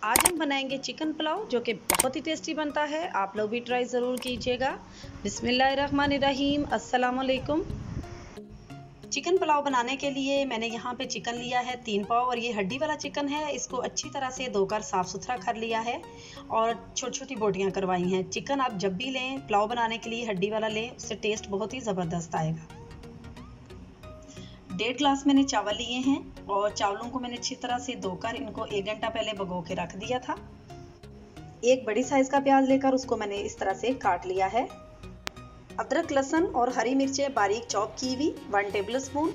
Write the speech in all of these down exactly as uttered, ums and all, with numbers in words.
आज हम बनाएंगे चिकन पुलाव जो कि बहुत ही टेस्टी बनता है। आप लोग भी ट्राई ज़रूर कीजिएगा। बिस्मिल्लाहिर्रहमानिर्रहीम, अस्सलाम वालेकुम। चिकन पुलाव बनाने के लिए मैंने यहाँ पे चिकन लिया है तीन पाव और ये हड्डी वाला चिकन है। इसको अच्छी तरह से धोकर साफ़ सुथरा कर लिया है और छोटी छोटी बोटियाँ करवाई हैं। चिकन आप जब भी लें पुलाव बनाने के लिए हड्डी वाला लें, उससे टेस्ट बहुत ही ज़बरदस्त आएगा। डेढ़ ग्लास मैंने चावल लिए हैं और चावलों को मैंने अच्छी तरह से धोकर इनको एक घंटा पहले भिगो के रख दिया था। एक बड़ी साइज का प्याज लेकर उसको मैंने इस तरह से काट लिया है। अदरक, लहसुन और हरी मिर्चें बारीक चॉप की हुई वन टेबल स्पून।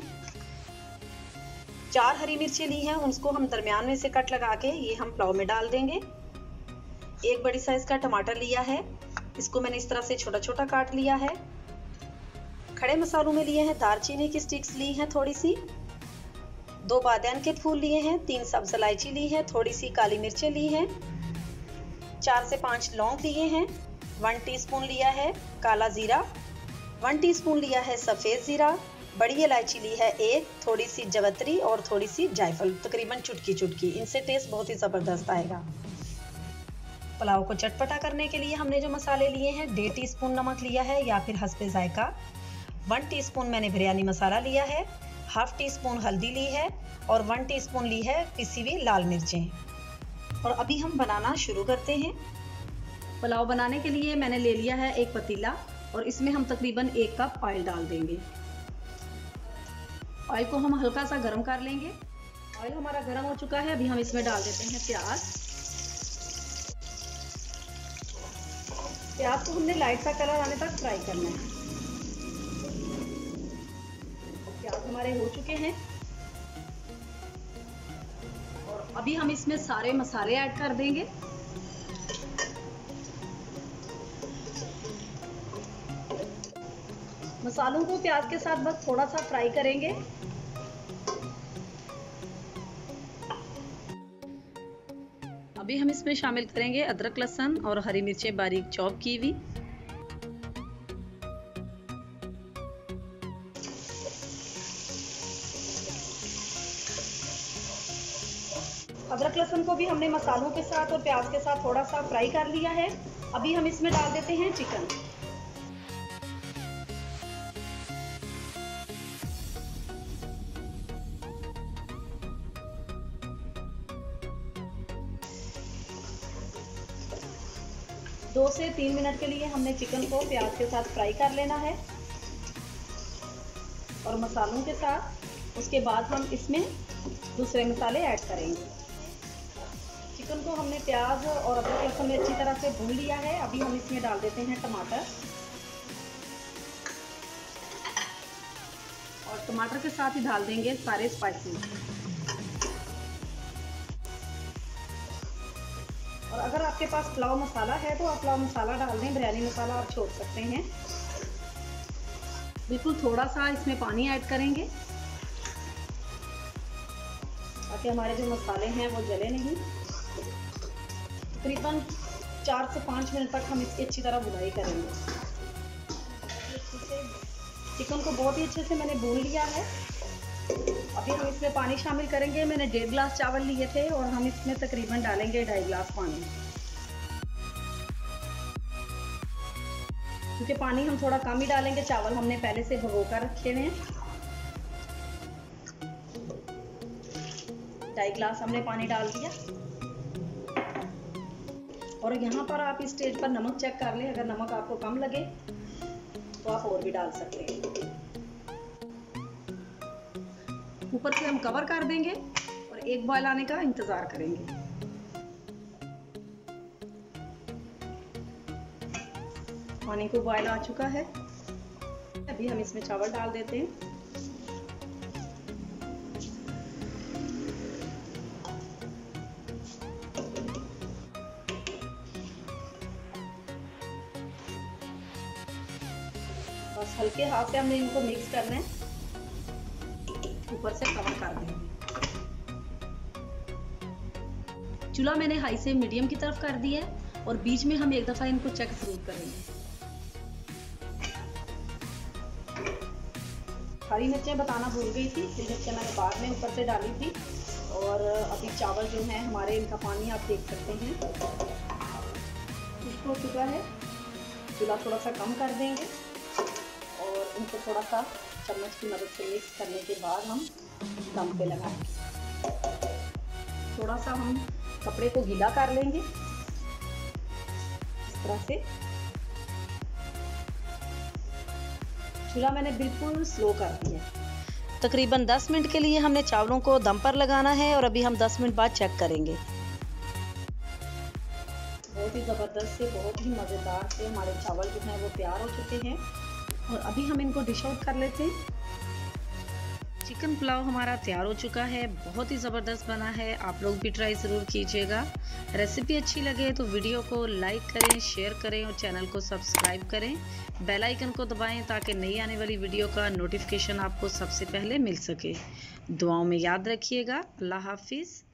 चार हरी मिर्चें ली हैं, उसको हम दरमियान में से कट लगा के ये हम पुलाव में डाल देंगे। एक बड़ी साइज का टमाटर लिया है, इसको मैंने इस तरह से छोटा छोटा काट लिया है। खड़े मसालों में लिए हैं दालचीनी की स्टिक्स ली हैं थोड़ी सी, दो बादियान के फूल लिए हैं, तीन सब्ज इलायची ली है, थोड़ी सी काली मिर्चें ली हैं, चार से पांच लौंग लिए हैं, वन टीस्पून लिया है काला जीरा, वन टीस्पून लिया है सफ़ेद जीरा, बड़ी इलायची ली है एक, थोड़ी सी जवतरी और थोड़ी सी जायफल, तकरीबन चुटकी चुटकी। इनसे टेस्ट बहुत ही ज़बरदस्त आएगा। पुलाव को चटपटा करने के लिए हमने जो मसाले लिए हैं, डेढ़ टीस्पून नमक लिया है या फिर हस्बे जायका, वन टीस्पून मैंने बिरयानी मसाला लिया है, हाफ टी स्पून हल्दी ली है और वन टीस्पून ली है पिसी हुई लाल मिर्चें। और अभी हम बनाना शुरू करते हैं। पुलाव बनाने के लिए मैंने ले लिया है एक पतीला और इसमें हम तकरीबन एक कप ऑयल डाल देंगे। ऑयल को हम हल्का सा गर्म कर लेंगे। ऑयल हमारा गर्म हो चुका है, अभी हम इसमें डाल देते हैं प्याज। प्याज को हमने लाइट सा कलर आने तक फ्राई करना है। प्याज हमारे हो चुके हैं और अभी हम इसमें सारे मसाले ऐड कर देंगे। मसालों को प्याज के साथ बस थोड़ा सा फ्राई करेंगे। अभी हम इसमें शामिल करेंगे अदरक, लहसुन और हरी मिर्चें बारीक चॉप की हुई। अदरक लहसुन को भी हमने मसालों के साथ और प्याज के साथ थोड़ा सा फ्राई कर लिया है। अभी हम इसमें डाल देते हैं चिकन। दो से तीन मिनट के लिए हमने चिकन को प्याज के साथ फ्राई कर लेना है और मसालों के साथ। उसके बाद हम इसमें दूसरे मसाले ऐड करेंगे। चिकन को हमने प्याज और अदरक लहसुन में अच्छी तरह से भून लिया है। अभी हम इसमें डाल देते हैं टमाटर और टमाटर के साथ ही डाल देंगे सारे स्पाइसेस। और अगर आपके पास पुलाव मसाला है तो आप पुलाव मसाला डाल दें, बिरयानी मसाला आप छोड़ सकते हैं। बिल्कुल थोड़ा सा इसमें पानी ऐड करेंगे ताकि हमारे जो मसाले हैं वो जले नहीं। तकरीबन चार से पाँच मिनट तक हम इसकी अच्छी तरह भुनाई करेंगे। चिकन को बहुत ही अच्छे से मैंने भून लिया है। अभी हम इसमें पानी शामिल करेंगे। मैंने डेढ़ गिलास चावल लिए थे और हम इसमें तकरीबन डालेंगे ढाई गिलास पानी, क्योंकि पानी हम थोड़ा कम ही डालेंगे। चावल हमने पहले से भिगो कर रखे हैं। ढाई गिलास हमने पानी डाल दिया और यहाँ पर आप इस स्टेज पर नमक चेक कर लें। अगर नमक आपको कम लगे तो आप और भी डाल सकते हैं। ऊपर से हम कवर कर देंगे और एक बॉयल आने का इंतजार करेंगे। पानी को बॉयल आ चुका है। अभी हम इसमें चावल डाल देते हैं। बस हल्के हाथ से हमने इनको मिक्स करना है। ऊपर से कवर कर देंगे। चूल्हा मैंने हाई से मीडियम की तरफ कर दिया है और बीच में हम एक दफा इनको चेक जरूर करेंगे। हरी मिर्चें बताना भूल गई थी, हरी मिर्चें मैंने बाद में ऊपर से डाली थी और और अभी चावल जो है हमारे, इनका पानी आप देख सकते हैं खुश्क हो चुका है। चूल्हा थोड़ा सा कम कर देंगे और इनको थोड़ा सा चम्मच की मदद से मिक्स करने के बाद हम दम पे लगाएंगे। थोड़ा सा हम कपड़े को गीला कर लेंगे इस तरह से। चूल्हा मैंने बिल्कुल स्लो कर दिया। तकरीबन दस मिनट के लिए हमने चावलों को दम पर लगाना है और अभी हम दस मिनट बाद चेक करेंगे। बहुत ही ज़बरदस्त से, बहुत ही मज़ेदार से हमारे चावल जो हैं वो तैयार हो चुके हैं और अभी हम इनको डिश आउट कर लेते हैं। चिकन पुलाव हमारा तैयार हो चुका है, बहुत ही ज़बरदस्त बना है। आप लोग भी ट्राई ज़रूर कीजिएगा। रेसिपी अच्छी लगे तो वीडियो को लाइक करें, शेयर करें और चैनल को सब्सक्राइब करें। बेल आइकन को दबाएं ताकि नई आने वाली वीडियो का नोटिफिकेशन आपको सबसे पहले मिल सके। दुआओं में याद रखिएगा। अल्लाह हाफिज़।